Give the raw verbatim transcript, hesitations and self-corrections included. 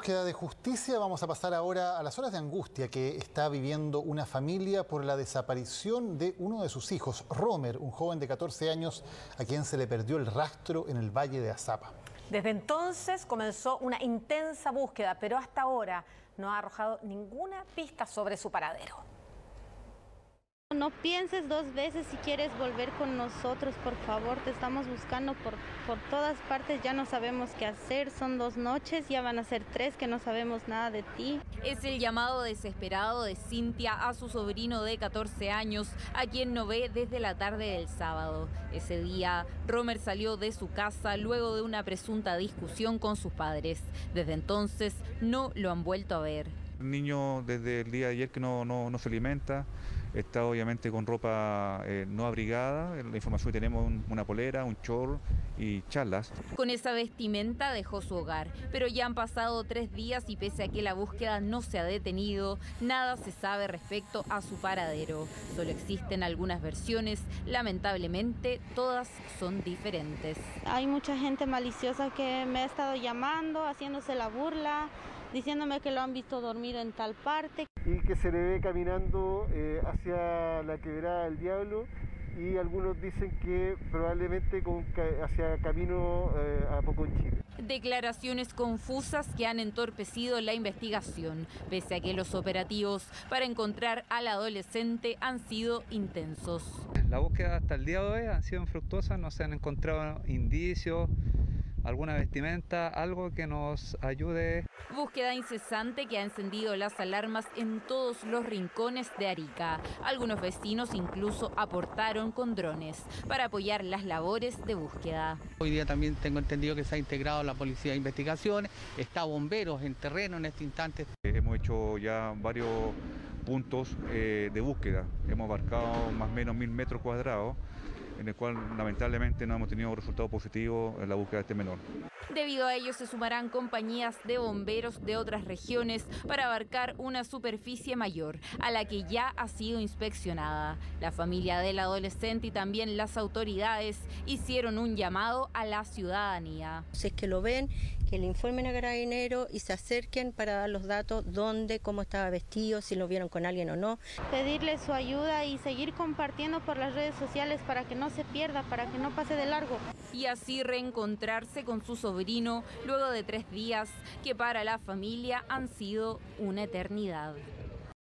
búsqueda de justicia, vamos a pasar ahora a las horas de angustia que está viviendo una familia por la desaparición de uno de sus hijos, Romer, un joven de catorce años a quien se le perdió el rastro en el Valle de Azapa. Desde entonces comenzó una intensa búsqueda, pero hasta ahora no ha arrojado ninguna pista sobre su paradero. No pienses dos veces si quieres volver con nosotros, por favor, te estamos buscando por, por todas partes, ya no sabemos qué hacer, son dos noches, ya van a ser tres que no sabemos nada de ti. Es el llamado desesperado de Cintia a su sobrino de catorce años, a quien no ve desde la tarde del sábado. Ese día, Romer salió de su casa luego de una presunta discusión con sus padres. Desde entonces, no lo han vuelto a ver. El niño desde el día de ayer que no, no, no se alimenta, está obviamente con ropa eh, no abrigada, la información que tenemos es una polera, un short y chalas. Con esa vestimenta dejó su hogar, pero ya han pasado tres días y pese a que la búsqueda no se ha detenido, nada se sabe respecto a su paradero. Solo existen algunas versiones, lamentablemente todas son diferentes. Hay mucha gente maliciosa que me ha estado llamando, haciéndose la burla, diciéndome que lo han visto dormir en tal parte. Y que se le ve caminando eh, hacia la Quebrada del Diablo y algunos dicen que probablemente con, hacia camino eh, a Poconchile. Declaraciones confusas que han entorpecido la investigación, pese a que los operativos para encontrar al adolescente han sido intensos. La búsqueda hasta el día de hoy ha sido infructuosa, no se han encontrado indicios, alguna vestimenta, algo que nos ayude. Búsqueda incesante que ha encendido las alarmas en todos los rincones de Arica. Algunos vecinos incluso aportaron con drones para apoyar las labores de búsqueda. Hoy día también tengo entendido que se ha integrado la Policía de Investigaciones, está bomberos en terreno en este instante. Hemos hecho ya varios puntos eh, de búsqueda, hemos abarcado más o menos mil metros cuadrados, en el cual lamentablemente no hemos tenido resultados positivos en la búsqueda de este menor. Debido a ello se sumarán compañías de bomberos de otras regiones para abarcar una superficie mayor, a la que ya ha sido inspeccionada. La familia del adolescente y también las autoridades hicieron un llamado a la ciudadanía. Si es que lo ven, que le informen a Carabineros y se acerquen para dar los datos, dónde, cómo estaba vestido, si lo vieron con alguien o no. Pedirle su ayuda y seguir compartiendo por las redes sociales para que no se pierda, para que no pase de largo. Y así reencontrarse con su sobrino luego de tres días que para la familia han sido una eternidad.